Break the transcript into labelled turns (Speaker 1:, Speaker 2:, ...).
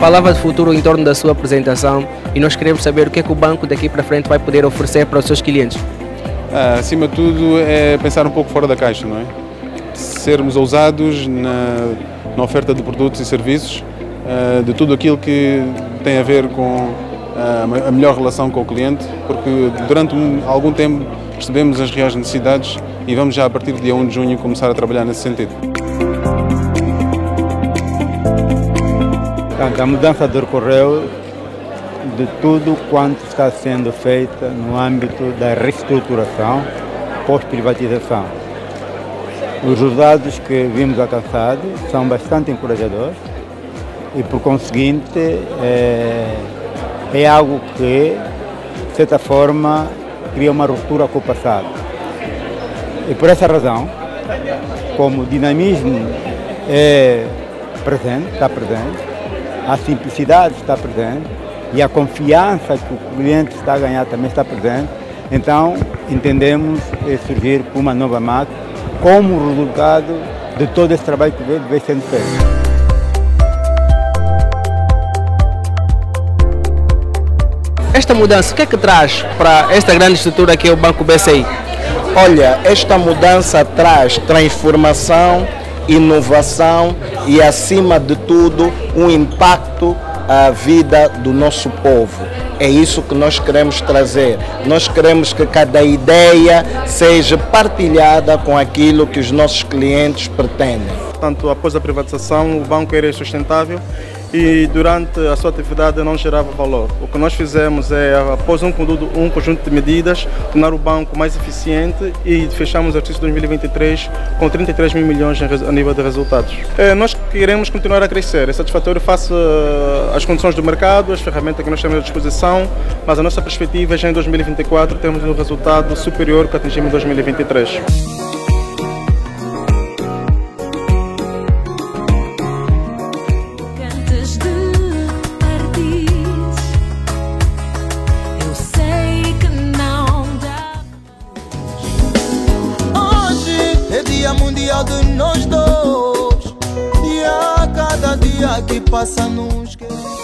Speaker 1: Falava de futuro em torno da sua apresentação e nós queremos saber o que é que o banco daqui para frente vai poder oferecer para os seus clientes.
Speaker 2: Acima de tudo é pensar um pouco fora da caixa, não é? Sermos ousados na oferta de produtos e serviços, de tudo aquilo que tem a ver com a melhor relação com o cliente, porque durante algum tempo percebemos as reais necessidades e vamos já a partir do dia 1 de junho começar a trabalhar nesse sentido.
Speaker 3: A mudança decorreu de tudo quanto está sendo feito no âmbito da reestruturação pós-privatização. Os resultados que vimos alcançados são bastante encorajadores e, por conseguinte, é algo que, de certa forma, cria uma ruptura com o passado. E por essa razão, como o dinamismo está presente, a simplicidade está presente e a confiança que o cliente está a ganhar também está presente, então entendemos surgir uma nova marca como resultado de todo esse trabalho que vem sendo feito.
Speaker 1: Esta mudança, o que é que traz para esta grande estrutura que é o Banco BCI?
Speaker 4: Olha, esta mudança traz transformação, inovação e, acima de tudo, um impacto à vida do nosso povo. É isso que nós queremos trazer. Nós queremos que cada ideia seja partilhada com aquilo que os nossos clientes pretendem.
Speaker 5: Portanto, após a privatização, o banco era sustentável e durante a sua atividade não gerava valor. O que nós fizemos é, após um conjunto de medidas, tornar o banco mais eficiente e fechamos o exercício 2023 com 33 mil milhões a nível de resultados. Nós queremos continuar a crescer, é satisfatório face às condições do mercado, as ferramentas que nós temos à disposição, mas a nossa perspectiva é já em 2024 temos um resultado superior que atingimos em 2023.
Speaker 6: Dia mundial de nós dois, e a cada dia que passa nos